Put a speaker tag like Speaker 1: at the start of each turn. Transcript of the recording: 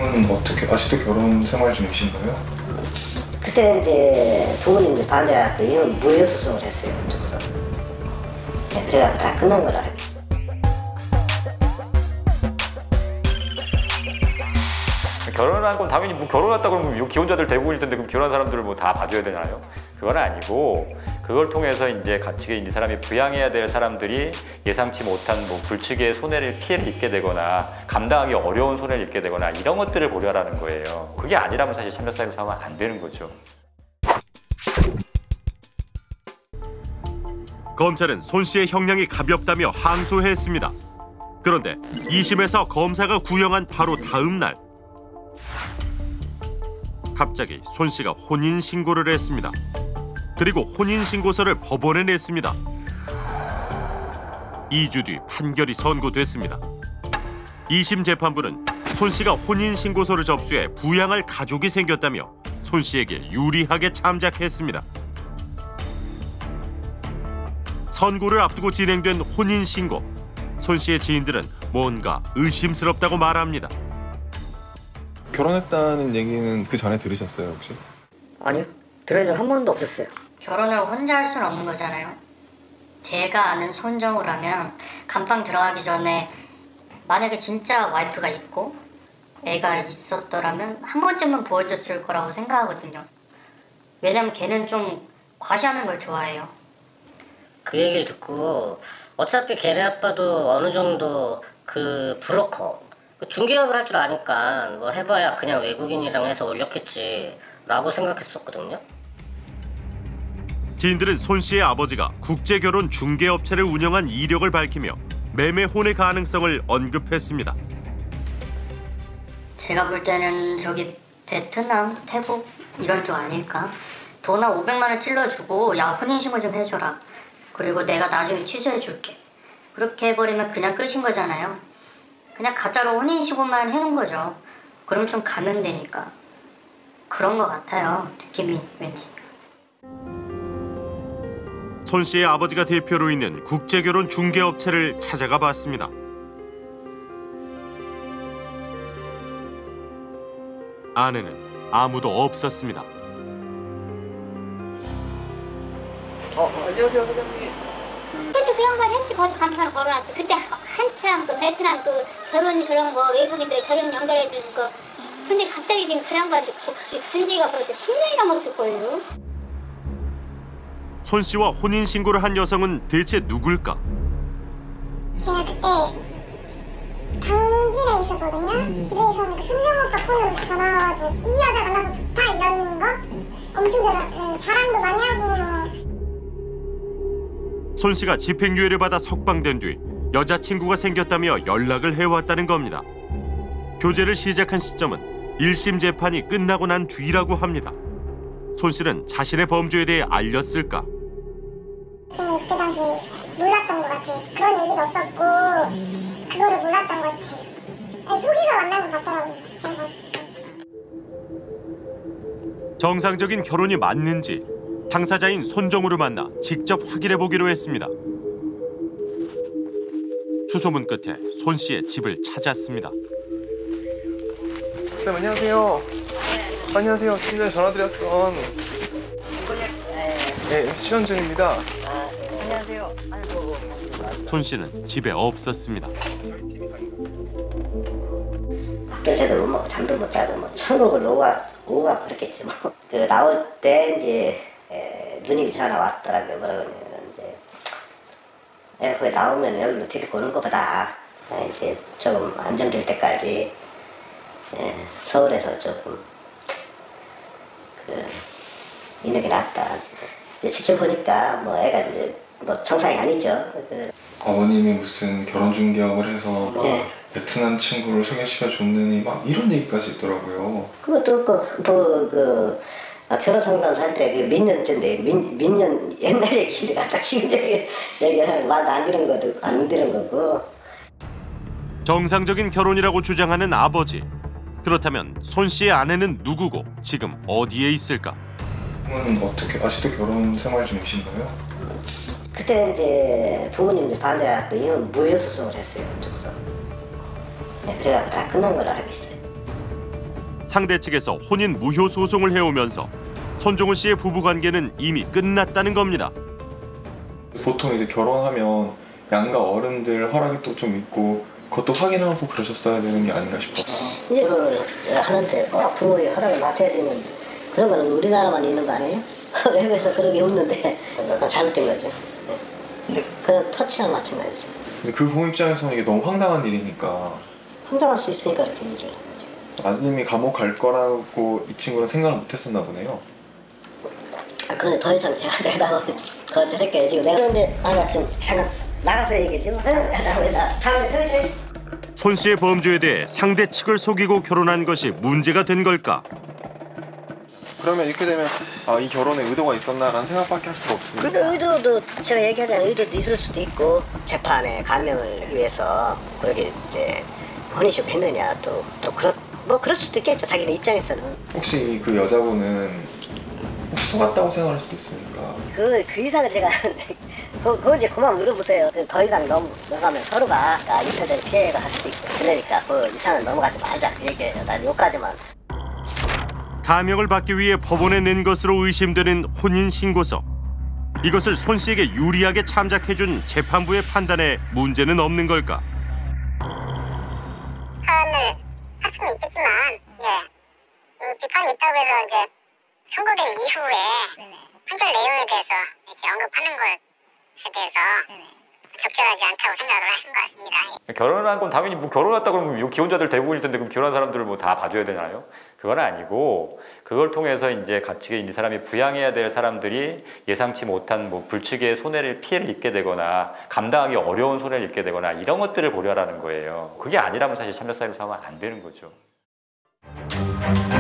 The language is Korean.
Speaker 1: 지금은 어떻게 아직도 결혼 생활 중이신가요?
Speaker 2: 그때 이제 부모님들 반대하고 이혼 무효 소송을 했어요, 쪽서. 네, 그래가 다 끝난 걸 알고 있어요.
Speaker 3: 결혼한 건 당연히 뭐 결혼했다 그러면 기혼자들 대부분일 텐데 그럼 결혼한 사람들을 뭐 다 봐줘야 되나요? 그건 아니고 그걸 통해서 이제 같이 이 사람이 부양해야 될 사람들이 예상치 못한 뭐 불치기의 피해를 입게 되거나 감당하기 어려운 손해를 입게 되거나 이런 것들을 고려하라는 거예요. 그게 아니라면 사실 참여사회로 삼으면 안 되는 거죠.
Speaker 4: 검찰은 손 씨의 형량이 가볍다며 항소했습니다. 그런데 2심에서 검사가 구형한 바로 다음 날 갑자기 손 씨가 혼인신고를 했습니다. 그리고 혼인신고서를 법원에 냈습니다. 2주 뒤 판결이 선고됐습니다. 2심 재판부는 손 씨가 혼인신고서를 접수해 부양할 가족이 생겼다며 손 씨에게 유리하게 참작했습니다. 선고를 앞두고 진행된 혼인신고. 손 씨의 지인들은 뭔가 의심스럽다고 말합니다.
Speaker 1: 결혼했다는 얘기는 그 전에 들으셨어요, 혹시?
Speaker 2: 아니요, 들은 적 한 번도 없었어요.
Speaker 5: 결혼을 혼자 할 수는 없는 거잖아요. 제가 아는 손정우라면 감방 들어가기 전에 만약에 진짜 와이프가 있고 애가 있었더라면 한 번쯤은 보여줬을 거라고 생각하거든요. 왜냐면 걔는 좀 과시하는 걸 좋아해요.
Speaker 6: 그 얘기를 듣고 어차피 걔네 아빠도 어느 정도 그 브로커 중개업을 할 줄 아니까 뭐 해봐야 그냥 외국인이랑 해서 올렸겠지 라고 생각했었거든요.
Speaker 4: 지인들은 손 씨의 아버지가 국제결혼 중개업체를 운영한 이력을 밝히며 매매혼의 가능성을 언급했습니다.
Speaker 5: 제가 볼 때는 저기 베트남, 태국 이런 쪽 아닐까? 돈 한 500만 원 찔러주고 야 혼인신고 좀 해줘라. 그리고 내가 나중에 취소해줄게. 그렇게 해버리면 그냥 끝인 거잖아요. 그냥 가짜로 혼인신고만 해놓은 거죠. 그럼 좀 감염되니까. 그런 것 같아요. 느낌이 왠지.
Speaker 4: 손 씨의 아버지가 대표로 있는 국제결혼 중개업체를 찾아가 봤습니다. 안에는 아무도 없었습니다.
Speaker 1: 안녕하세요, 사장님.
Speaker 7: 그치, 그 양반 했지. 거기 간판을 걸어놨지. 그때 한참 그 베트남 그 결혼 그런 거 외국인들 결혼 연결해주는 거. 근데 갑자기 지금 그 양반 쓴 지가 벌써 10년이 넘었을걸요.
Speaker 4: 손 씨와 혼인신고를 한 여성은 대체 누굴까?
Speaker 7: 제가 그때 당진에 있었거든요. 집에 있었는데 손정 오빠 폰으로 전화 와가지고 이 여자 만나서 좋다 이런 거 엄청 자랑도 많이 하고.
Speaker 4: 손 씨가 집행유예를 받아 석방된 뒤 여자친구가 생겼다며 연락을 해왔다는 겁니다. 교제를 시작한 시점은 1심 재판이 끝나고 난 뒤라고 합니다. 손 씨는 자신의 범죄에 대해 알렸을까?
Speaker 7: 저는 그때 당시 몰랐던 것 같아요. 그런 얘기도 없었고 그거를 몰랐던 것 같아요. 속이가 만난 것 같더라고요. 제가 봤을 때.
Speaker 4: 정상적인 결혼이 맞는지 당사자인 손정우를 만나 직접 확인해 보기로 했습니다. 수소문 끝에 손 씨의 집을 찾았습니다.
Speaker 1: 쌤, 안녕하세요. 안녕하세요. 좀 전에 전화드렸던 네, 시현준입니다.
Speaker 2: 안녕하세요. 아이고.
Speaker 4: 손 씨는 집에 없었습니다.
Speaker 2: 밥도새도 못 먹고 잠도 못 자고 뭐 천국을 오가 그랬겠죠. 뭐. 그 나올 때 이제 누님이 전화 왔더라고요. 뭐라고 하냐면 이제 내가 거기 나오면 여기로 데리고 오는 것보다 이제 조금 안정될 때까지 서울에서 조금 있는 게 낫다. 이제 지켜보니까 뭐 애가 이제 뭐 정상이 아니죠.
Speaker 1: 어머님이 무슨 결혼 중개업을 해서 막 베트남 친구를 소개시켜 줬느니 막 이런 얘기까지 있더라고요.
Speaker 2: 그것도 결혼 상담할 때 몇 년째인데 몇 년 옛날 얘기를 갖다 지금 얘기하면 안 들은 것도 안 들은 거고.
Speaker 4: 정상적인 결혼이라고 주장하는 아버지. 그렇다면 손 씨의 아내는 누구고 지금 어디에 있을까?
Speaker 1: 그러면 어떻게 아직도 결혼 생활 중이신가요?
Speaker 2: 그때 이제 부모님들 반대하고 이혼 무효 소송을 했어요, 쪽서. 네, 그래가 다 끝난 걸 알고 있어요.
Speaker 4: 상대 측에서 혼인 무효 소송을 해오면서 손종훈 씨의 부부 관계는 이미 끝났다는 겁니다.
Speaker 1: 보통 이제 결혼하면 양가 어른들 허락이 또 좀 있고 그것도 확인하고 그러셨어야 되는 게 아닌가 싶어요.
Speaker 2: 이제 결혼을 하는데 부모의 허락을 맡아야 되는 그런 거는 우리나라만 있는 거 아니에요? 외국에서 그런 게 없는데 잘못된 거죠. 근데 그런 터치랑 마찬가지죠.
Speaker 1: 근데 그 부모 입장에서는 이게 너무 황당한 일이니까.
Speaker 2: 황당할 수 있으니까 이렇게 일을 하는 거죠.
Speaker 1: 아드님이 감옥 갈 거라고 이 친구는 생각을 못했었나 보네요.
Speaker 2: 그건 더 이상 제가 대답을 거절할게요. 지금 내가 그런데 아니야 지금 잠깐 나가서 얘기했지 뭐. 다음에 또 있어요.
Speaker 4: 손 씨의 범죄에 대해 상대 측을 속이고 결혼한 것이 문제가 된 걸까?
Speaker 1: 그러면 이렇게 되면 이 결혼에 의도가 있었나라는 생각밖에 할 수가 없습니다.
Speaker 2: 그 의도도 제가 얘기하자면 의도도 있을 수도 있고 재판에 감명을 위해서 그렇게 이제 혼인신고 했느냐 또 그럴 수도 있겠죠. 자기네 입장에서는. 혹시
Speaker 1: 그 여자분은 혹시 속았다고 생각할 수도 있습니까?
Speaker 2: 그 이상을 제가 그거 이제 그만 물어보세요. 더 이상 넘어가면 서로가 있어야 피해가 할 수도 있고 그러니까 그 이상은 넘어가지 말자 그 얘기예요. 난 여기까지만.
Speaker 4: 감형을 받기 위해 법원에 낸 것으로 의심되는 혼인신고서. 이것을 손 씨에게 유리하게 참작해준 재판부의 판단에 문제는 없는 걸까?
Speaker 7: 비판을 할 수는 있겠지만, 비판이 있다고 해서 이제 선고된 이후에 판결 내용에 대해서 이렇게 언급하는 것에 대해서 적절하지 않다고 생각을 하신 것 같습니다.
Speaker 3: 결혼한 건 당연히 뭐 결혼했다 그러면 기혼자들 대부분일 텐데 그럼 결혼한 사람들을 뭐 다 봐줘야 되나요? 그건 아니고 그걸 통해서 이제 같이 이 사람이 부양해야 될 사람들이 예상치 못한 뭐 불측의 피해를 입게 되거나 감당하기 어려운 손해를 입게 되거나 이런 것들을 고려하라는 거예요. 그게 아니라면 사실 참여 사회로 사면 안 되는 거죠.